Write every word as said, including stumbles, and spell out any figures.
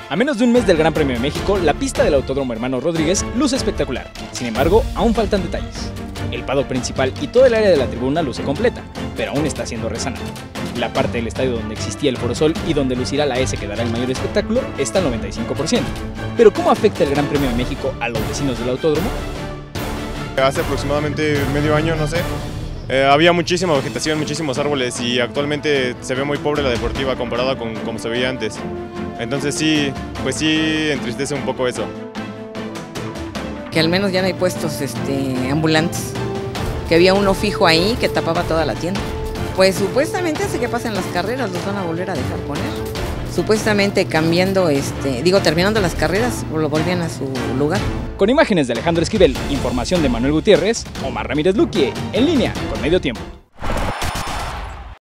A menos de un mes del Gran Premio de México, la pista del Autódromo Hermano Rodríguez luce espectacular. Sin embargo, aún faltan detalles. El paddock principal y todo el área de la tribuna luce completa, pero aún está siendo resanada. La parte del estadio donde existía el Foro Sol y donde lucirá la S que dará el mayor espectáculo está al noventa y cinco por ciento. Pero ¿cómo afecta el Gran Premio de México a los vecinos del autódromo? Hace aproximadamente medio año, no sé, eh, había muchísima vegetación, muchísimos árboles y actualmente se ve muy pobre la deportiva comparada con como se veía antes. Entonces sí, pues sí entristece un poco eso. Que al menos ya no hay puestos este, ambulantes, que había uno fijo ahí que tapaba toda la tienda. Pues supuestamente hace que pasen las carreras, los van a volver a dejar poner. Supuestamente cambiando, este, digo, terminando las carreras, lo volvían a su lugar. Con imágenes de Alejandro Esquivel, información de Manuel Gutiérrez, Omar Ramírez Luquie, en línea con Medio Tiempo.